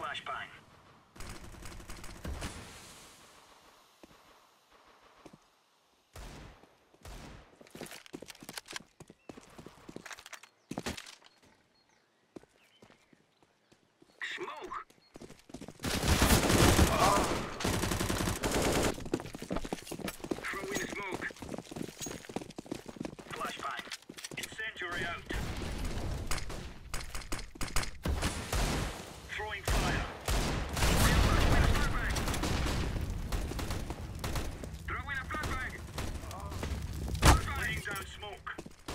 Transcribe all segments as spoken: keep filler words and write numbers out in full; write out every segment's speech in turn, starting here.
flashbang. Smoke! Throw in the smoke. Flashbang. Incendiary out. Throwing fire. Throw in a flashbang. Laying down smoke.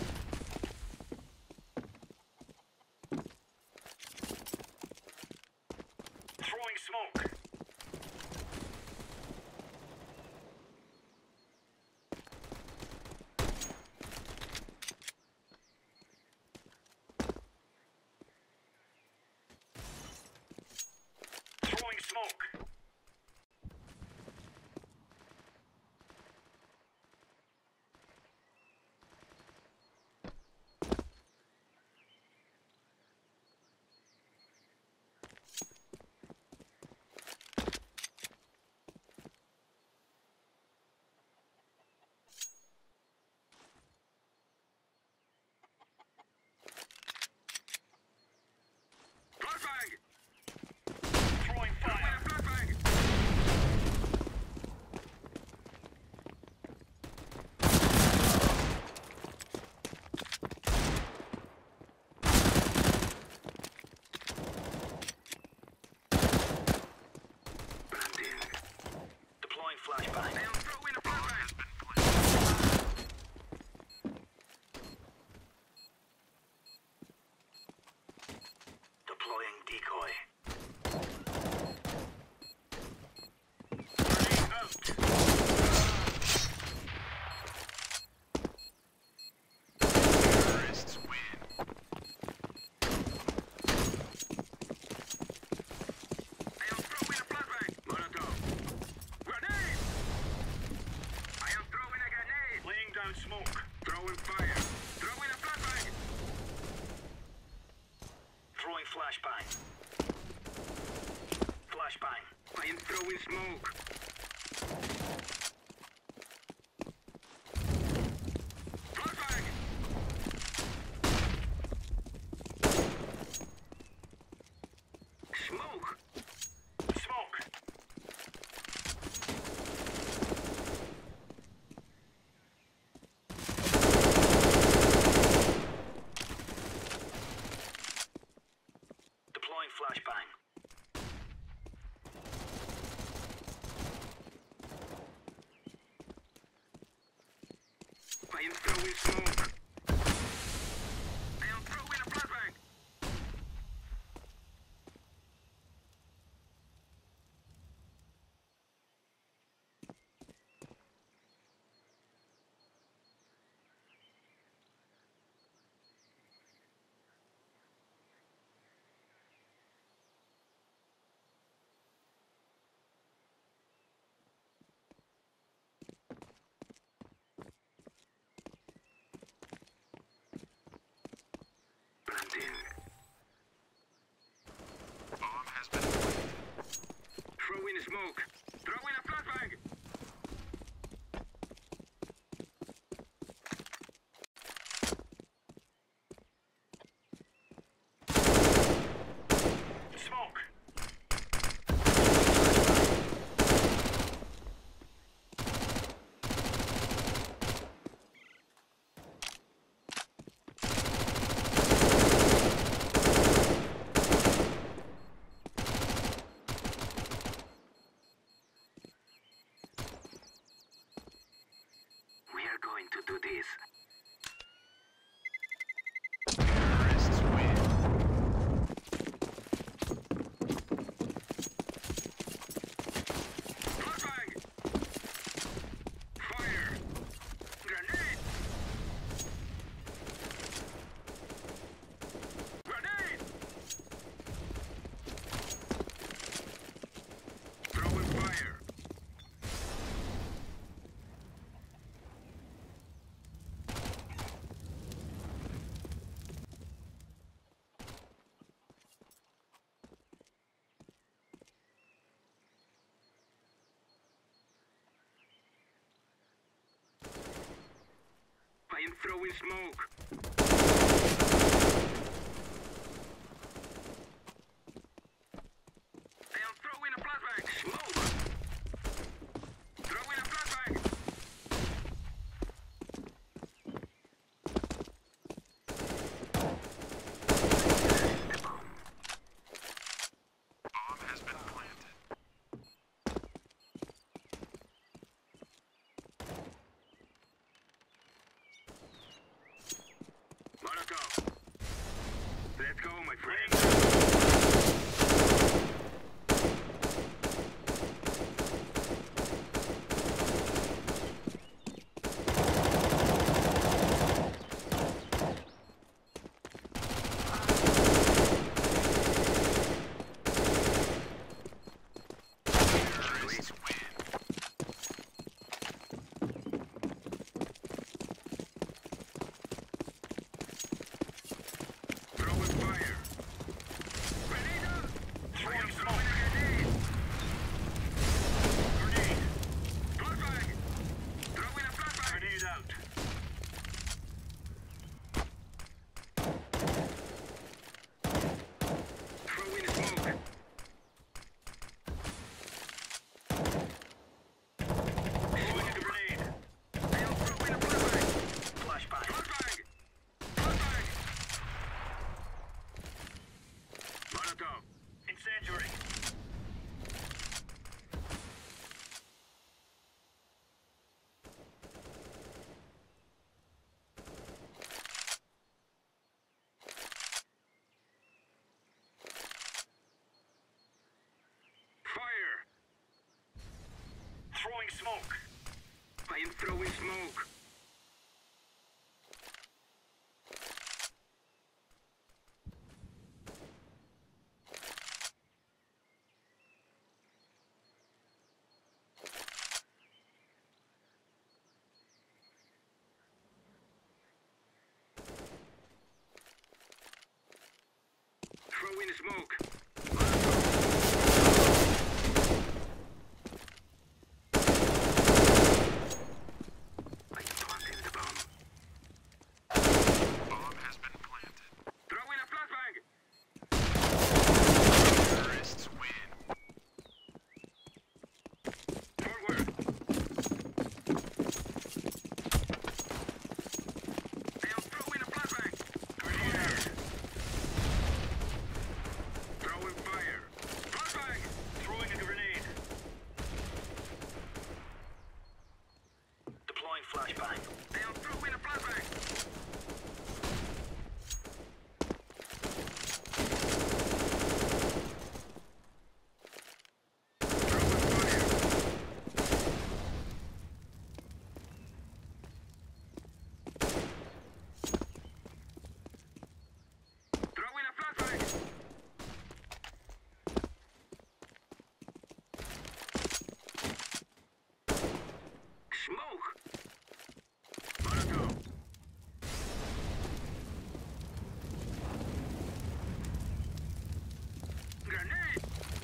Throwing smoke. Throwing smoke. Flashbang! Throwing fire. Flashbang! Branding. Deploying flashbang. I am throwing a flashbang. Deploying decoy. Grenade out. Terrorists win. I am throwing a flashbang. Molotov. Grenade! I am throwing a grenade. Laying down smoke. Throwing fire. Throwing a flashbang. Throwing flashbang. Flashbang. I am throwing smoke. Flashbang. Smoke. Smoke. Deploying flashbang. I am throwing smoke. I am throwing a flashbang. Branding. Bomb has been planted. Throw in smoke. Throw in a flashbang. Smoke. We are going to do this. Terrorists win. Flashbang! Fire! Grenade! Grenade! Throwing fire! throwing smoke. I am throwing a flashbang. Smoke. Throwing a flashbang. Bomb has been planted. Molotov. Let's go, my friend. Terrorists win. Throwing fire. Grenade out. Throwing smoke. Grenade. Grenade. Flashbang. Throwing a flashbang. Grenade out. Throwing a smoke. Throwing a grenade. I am throwing a flashbang. Flashbang. Flashbang. Flashbang. Molotov. Incendiary. Fire. Throwing smoke. I am throwing smoke. Throwing smoke. I am planting the bomb. Bomb has been planted. Throwing a flashbang. Terrorists win. Forward. I am throwing a flashbang. Grenade. Throwing fire. Flashbang. Throwing a grenade. Deploying flashbang. I am throwing a flashbang. Throwing fire. Throwing a flashbang. Smoke. Molotov. Grenade.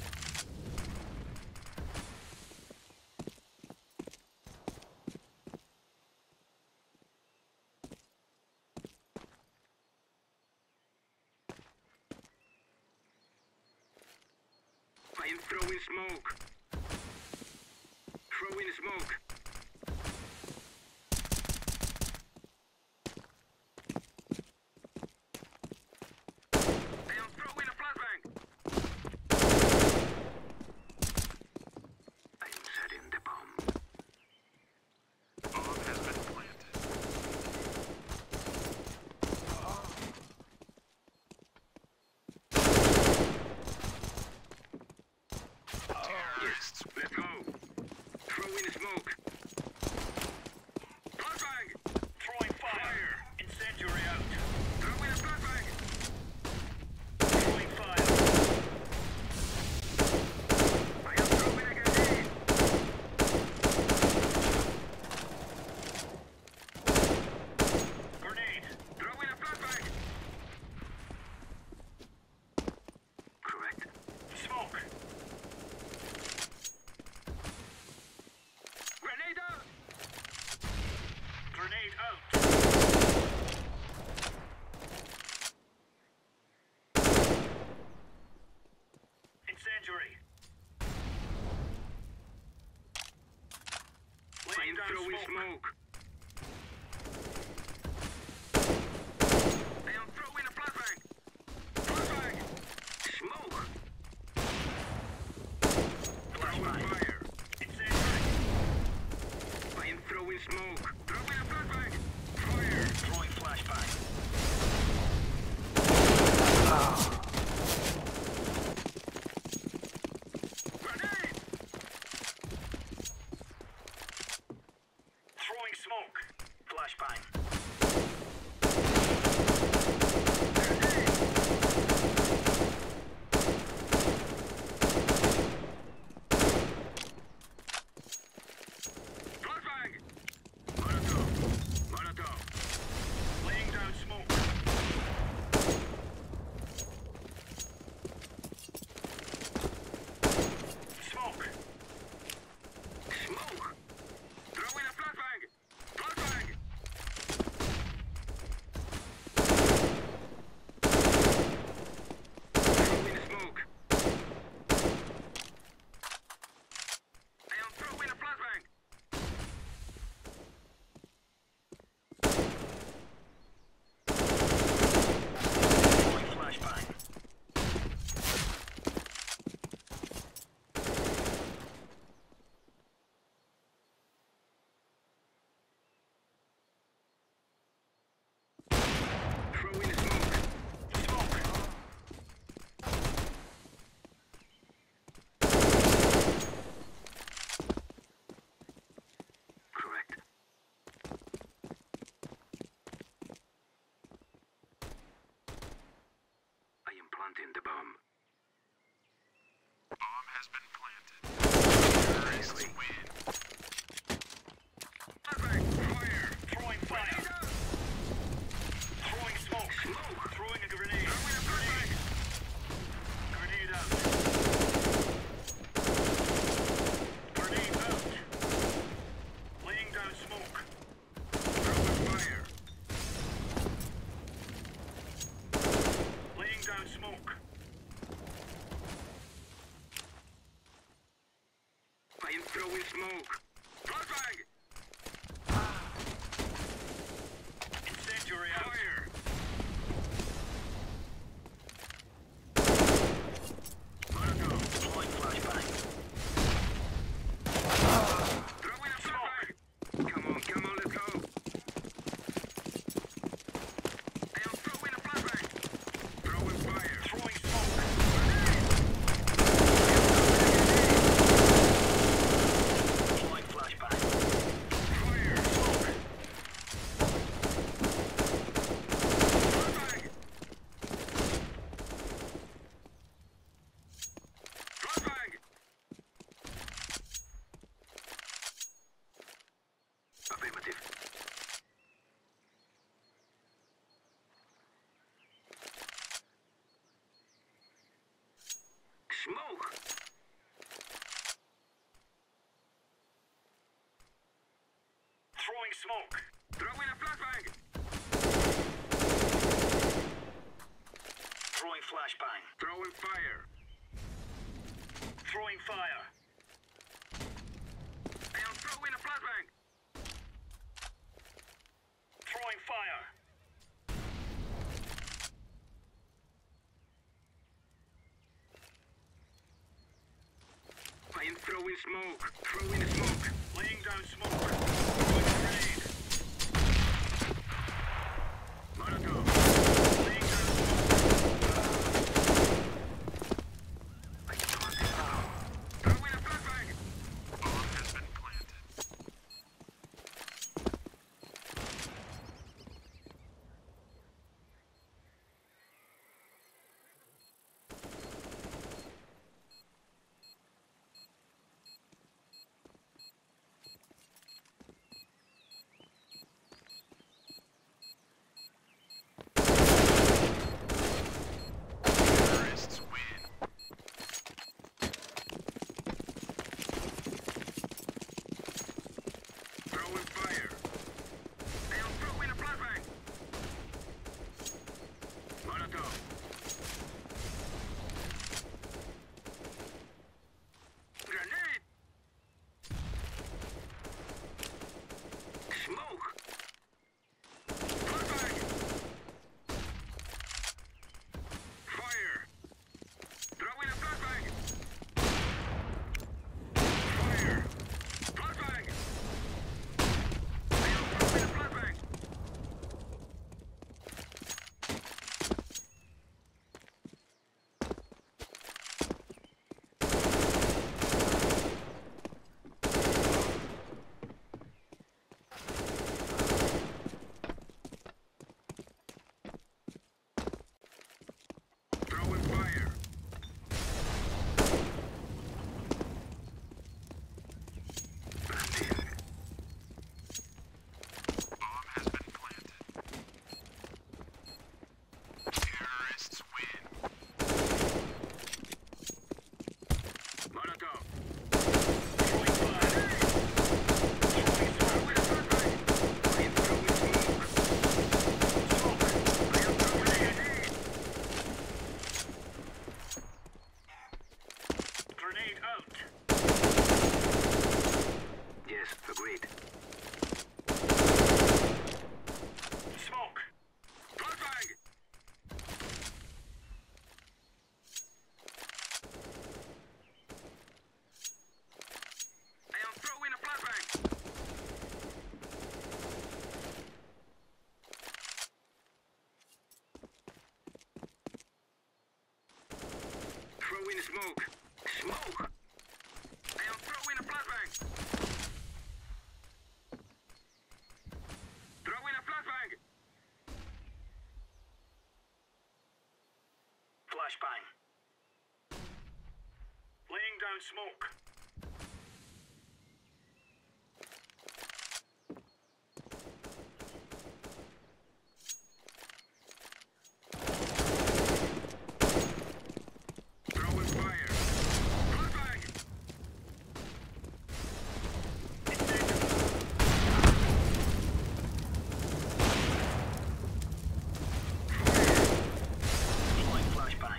I am throwing smoke. Throwing smoke. I am throwing a flashbang. I am setting the bomb. Bomb has been planted. Terrorists Let's go. Throwing smoke. throwing smoke. I am throwing a flashbang. Flashbang. Smoke. Throwing fire. Incendiary. I am throwing smoke. Throwing a flashbang. Fire. Throwing flashbang. Grenade. Throwing smoke. Flashbang. Flashbang! Molotov! Molotov! Laying down smoke. Smoke! Smoke! Throwing a flashbang! Flashbang! Throwing smoke. I am throwing a flashbang! Throwing flashbang. Throwing smoke. Smoke. Correct. I am planting the bomb. Bomb has been planted. Terrorists win. Flashbang! Fire! Throwing fire. Throwing smoke. Smoke! Throwing a grenade. Throwing a flashbang! Grenade out. Grenade out. Laying down smoke. Throwing fire! Laying down smoke. I am throwing smoke. Flashbang! Incendiary out. Fire! Molotov! Deploying flashbang. Throwing a flashbang! Come on, come on, let's go! I am throwing a flashbang! Throwing fire! Throwing smoke. Deploying flashbang! Fire! Smoke! Flashbang! Flashbang! Affirmative. Smoke! Throwing smoke. Throwing a flashbang! Throwing flashbang. Throwing fire! Throwing fire. I am throwing a flashbang! Throwing fire. I am throwing smoke! Throwing smoke! Laying down smoke. Throwing grenade. Molotov! Laying down smoke. I am planting the bomb. Throwing a flashbang! Bomb has been planted. Out. Yes, agreed. Smoke. Flashbang! I am throwing a flashbang! Throwing smoke. Smoke! I am throwing a flashbang! Throwing a flashbang! Flashbang. Laying down smoke. Throwing fire! Flashbang! Deploying flashbang.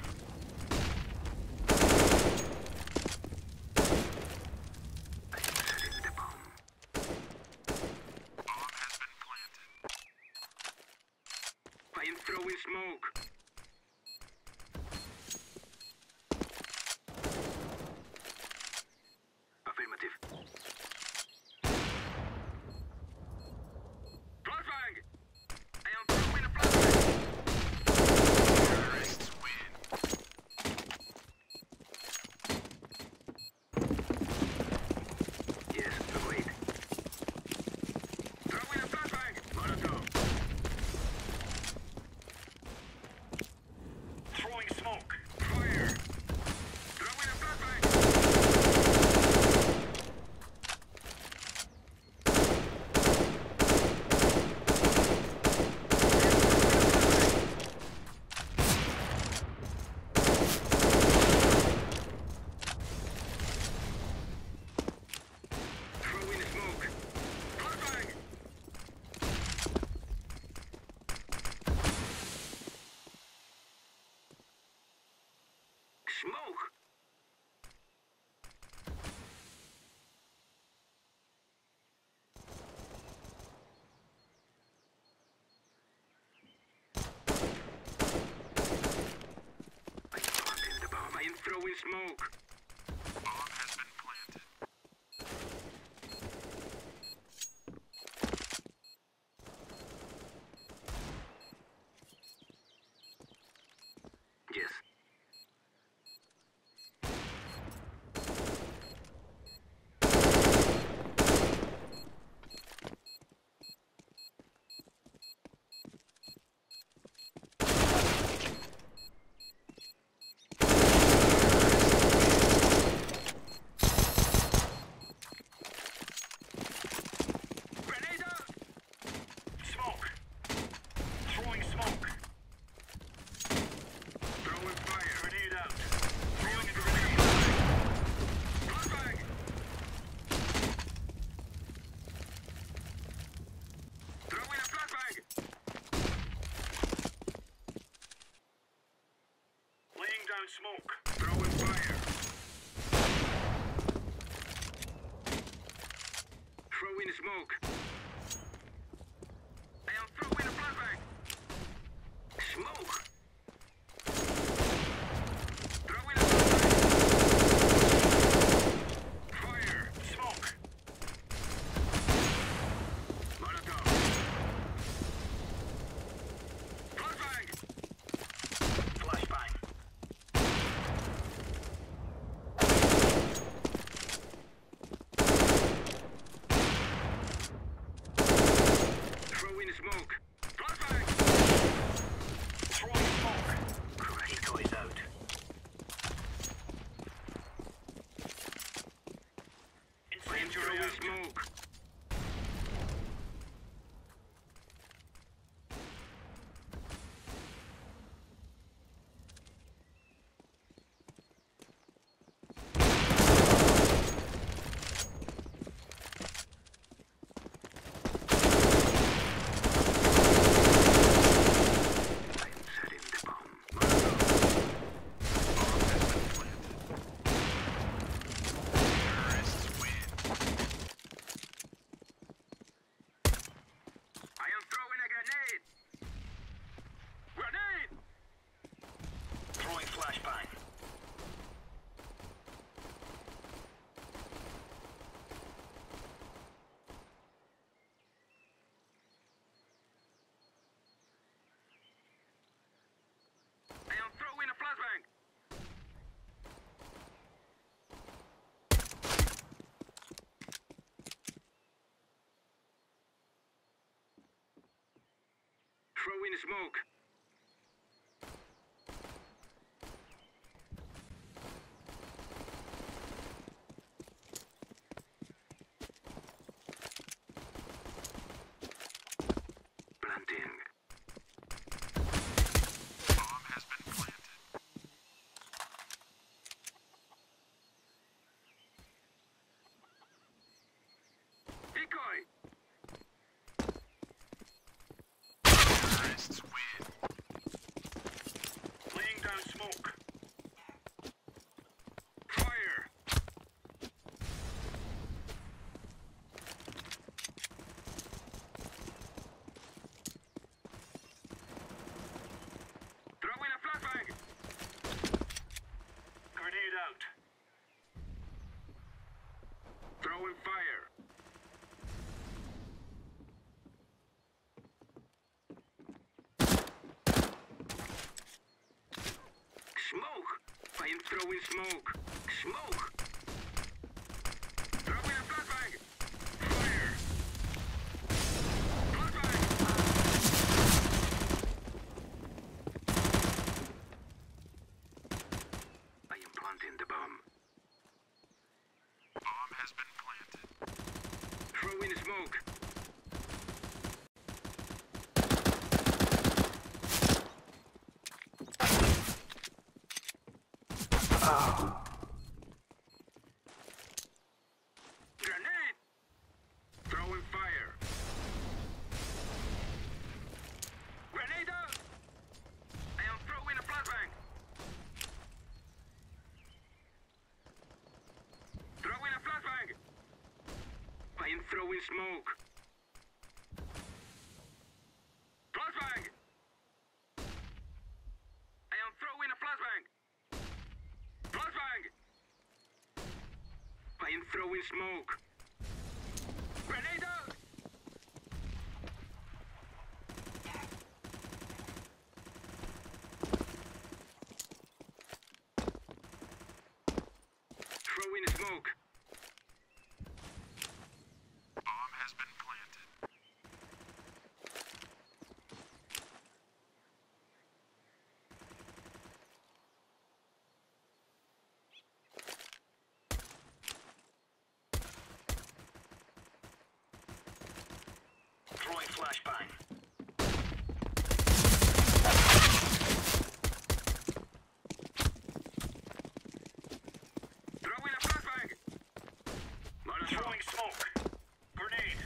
I am setting the bomb. Bomb has been planted. I am throwing smoke. Affirmative. Flashbang! I am throwing a flashbang! Terrorists win. Yes, agreed. Throwing a flashbang! Molotov. Throwing smoke. Fire! Throwing a flashbang! Throwing smoke. Flashbang! Smoke! I am planting the bomb. I am throwing smoke. Bomb has been planted. Yes. Grenade out! Smoke. Throwing smoke. Throwing fire. Grenade out. Throwing a grenade. Flashbang! Throwing a flashbang! Laying down smoke. Throwing fire. Throwing smoke. I am throwing a flashbang. Smoke. Throwing a flashbang. Fire. Smoke. Molotov. Flashbang. Flashbang. Throwing smoke. Planting. Bomb has been planted. Decoy. Terrorists win. Laying down smoke. Fire. Throwing a flashbang. Grenade out. Throwing fire. Smoke. I am throwing smoke. Smoke. Throwing a flashbang. Fire. Flashbang. I am planting the bomb. Bomb has been planted. Throwing smoke. Grenade! Throwing fire. Grenade out! I am throwing a flashbang. Throwing a flashbang. I am throwing smoke. Flashbang! I am throwing a flashbang. Flashbang! I am throwing smoke. Grenade out! Throwing smoke. Bomb has been planted. Throwing flashbang. Throwing a flashbang. Throwing smoke. Grenade.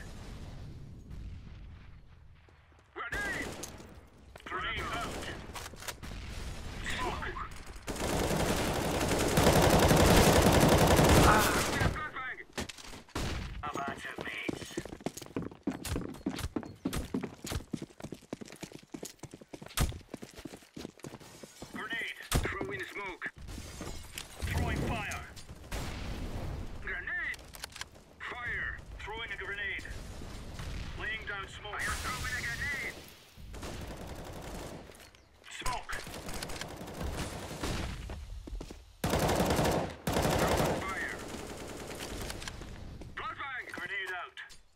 Grenade! Grenade out. Smoke. Throwing a flashbang. Avance it, mates. Grenade. Throwing smoke. Throwing fire. Grenade! Fire! Throwing a grenade. Laying down I smoke. am throwing a grenade! Smoke. Throwing fire! Flashbang! Grenade out.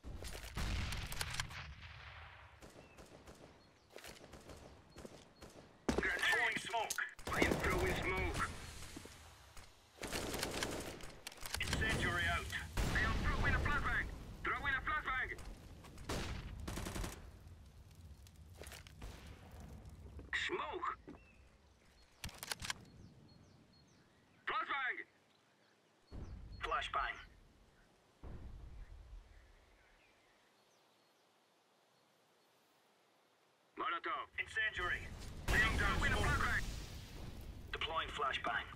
Grenade! Throwing smoke. I am throwing smoke. Incendiary out. I am throwing a flashbang! Throwing a flashbang! Smoke! Flashbang! Flashbang. Molotov! Incendiary. Laying down Throwing a smoke. flashbang! Deploying flashbang.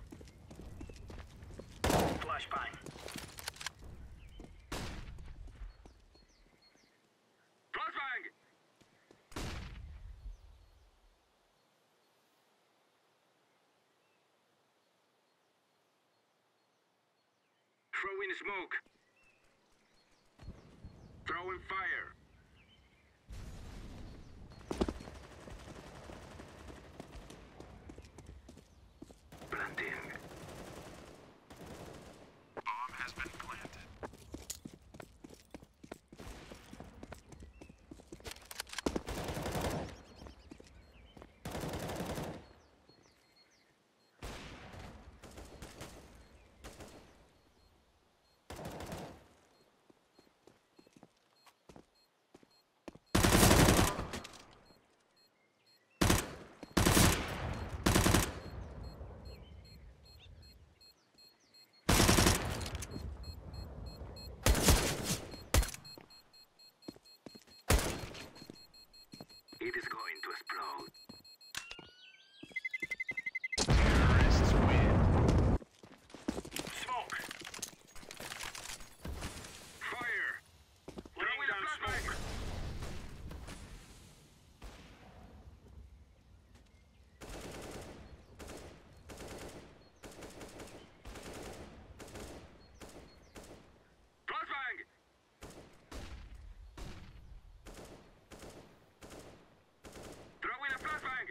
Flashbang. Flashbang! Throwing smoke. Throwing fire. Planting. Bomb has been planted. explode. Terrorists win. Smoke. Fire! Laying down smoke. Flashbang! Throw in a flashbang!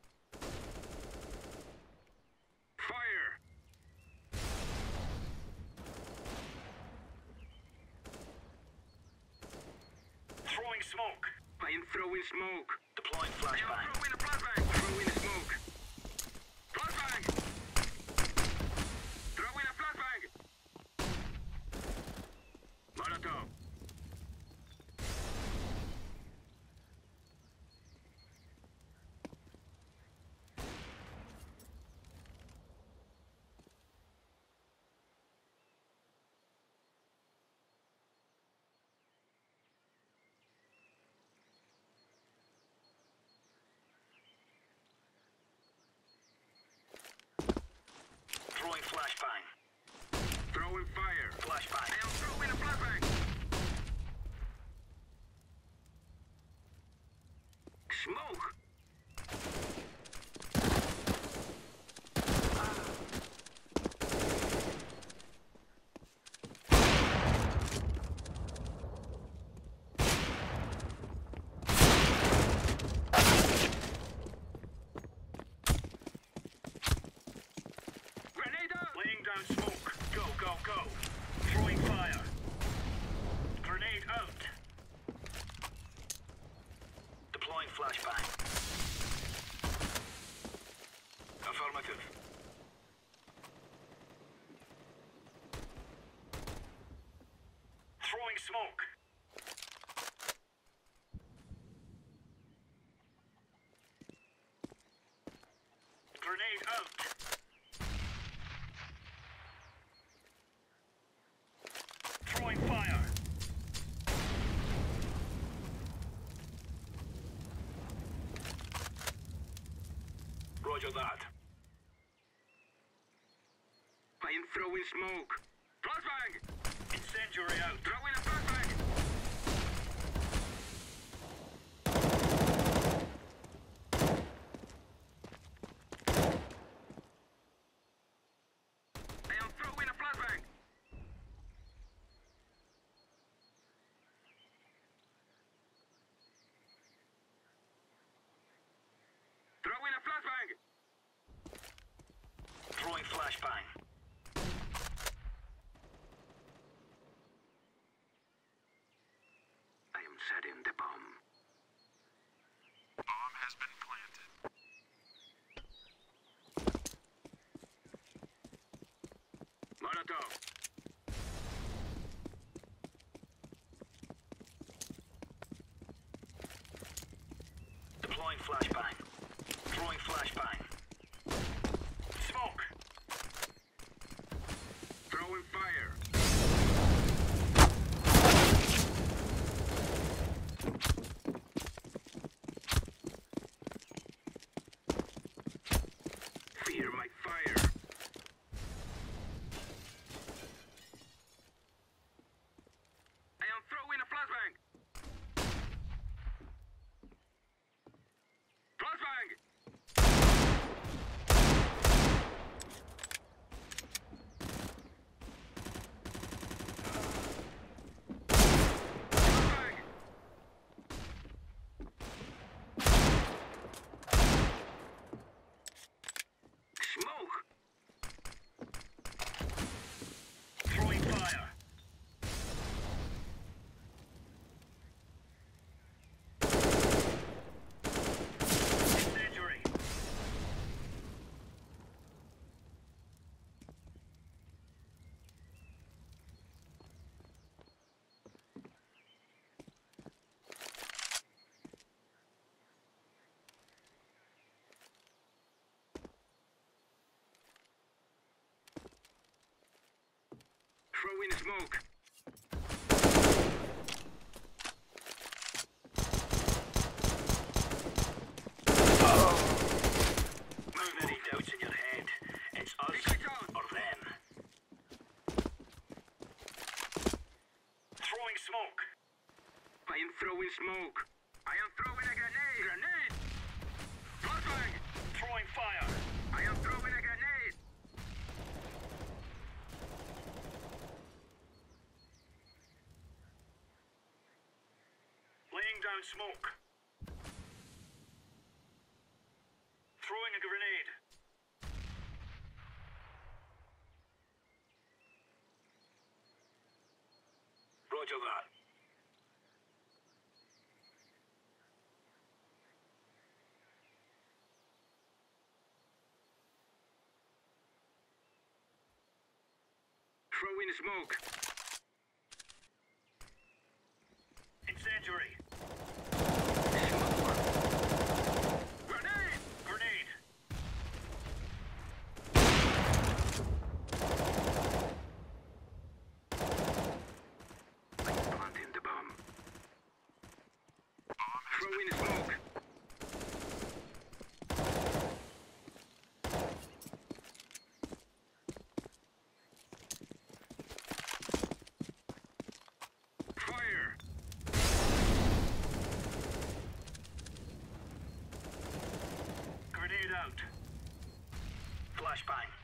Fire! Throwing smoke. I am throwing smoke. Deploying I am flashbang. throwing a flashbang. Throwing smoke. Flashbang! Throwing a flashbang! Molotov. Throwing flashbang. Throwing fire. Flashbang. I am throwing a flashbang. Smoke. Grenade out. Laying down smoke. Go, go, go. Throwing fire. Grenade out. Deploying flashbang. Affirmative. Throwing smoke. Grenade out. Throwing fire. Roger that. I am throwing smoke. Flashbang. Incendiary out. Throwing a flashbang. I am throwing a flashbang. Throwing a flashbang. Throwing flashbang. I am setting the bomb. Bomb has been planted. Molotov. Deploying flashbang. Throwing flashbang. Smoke. Throwing fire. Fear my fire. I am throwing a flashbang. Flashbang. Flashbang. Smoke. Throwing fire. Incendiary. Throwing smoke. Throwing smoke. I am throwing a grenade. Grenade! Flashbang! Throwing fire. I am throwing a grenade. Laying down smoke. Throwing a grenade. Roger that. Throwing smoke. Incendiary. Grenade! Grenade. Planting the bomb. Throwing smoke. Fire! Grenade out. Flashbang.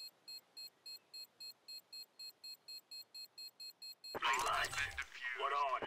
What on?